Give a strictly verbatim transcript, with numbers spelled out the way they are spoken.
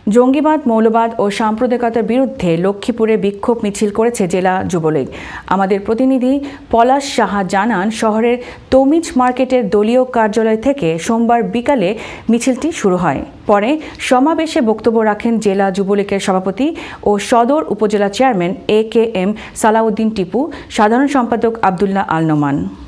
জঙ্গিবাদ, মৌলবাদ ও সাম্প্রদায়িকতার বিরুদ্ধে লক্ষ্মীপুরে বিক্ষোভ মিছিল করেছে জেলা যুবলীগ। আমাদের প্রতিনিধি পলাশ সাহা জানান, শহরের তমিজ মার্কেটের দলীয় কার্যালয় থেকে সোমবার বিকালে মিছিলটি শুরু হয়। পরে সমাবেশে বক্তব্য রাখেন জেলা যুবলীগের সভাপতি ও সদর উপজেলা chairman A K M Salauddin Tipu, সাধারণ সম্পাদক আবদুল্লাহ আল নোমান।